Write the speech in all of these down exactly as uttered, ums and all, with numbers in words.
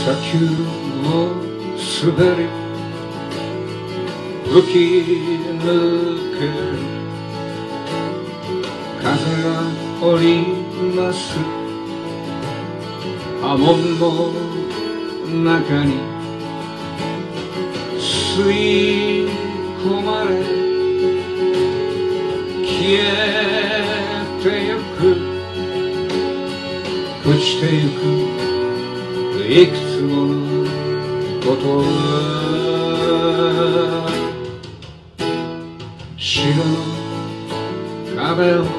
Sakyu を滑り吹き抜ける風が織ります波紋の中に吸い込まれ消えてゆく朽ちてゆくいくつものことは白の壁を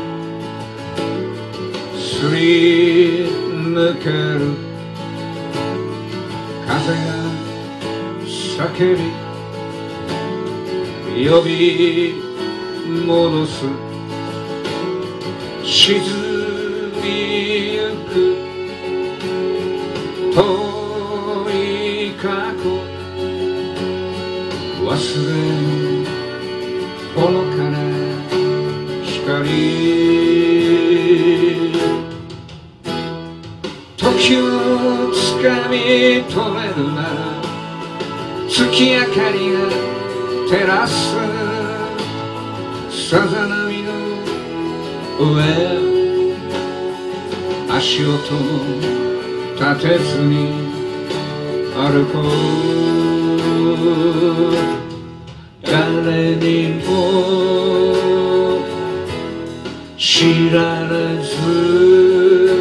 すり抜ける風が叫び呼び戻す沈みゆく遠い過去忘れぬほのかな光時をつかみ取れるなら月明かりが照らすさざ波の上を足音も立てずに歩こう誰にも知られず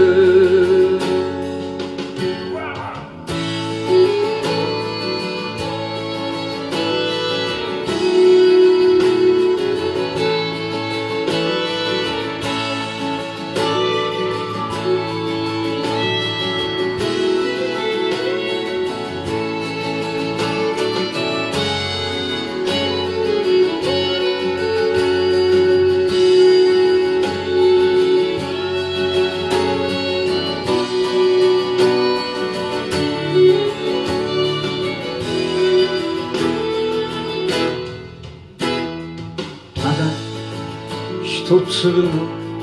一粒の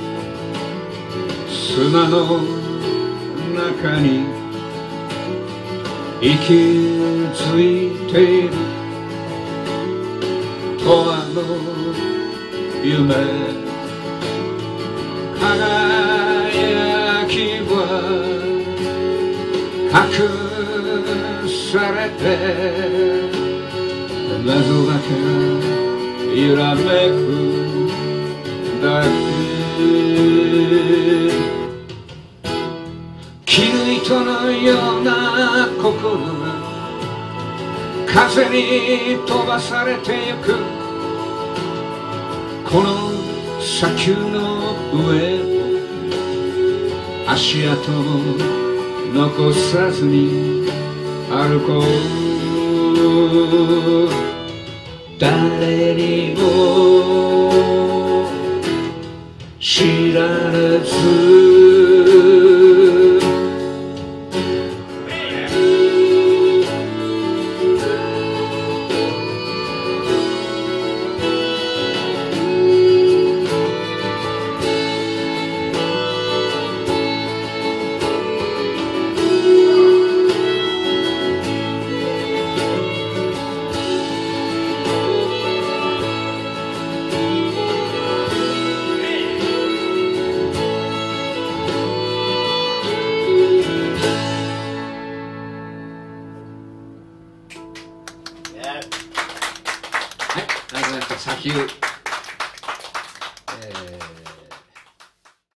砂の中に息づいている永遠の夢輝きは隠されて謎だけが揺らめくだけ絹糸のような心が風に飛ばされてゆくこの砂丘の上を足跡も残さずに歩こう誰にも知られずSakyu、えー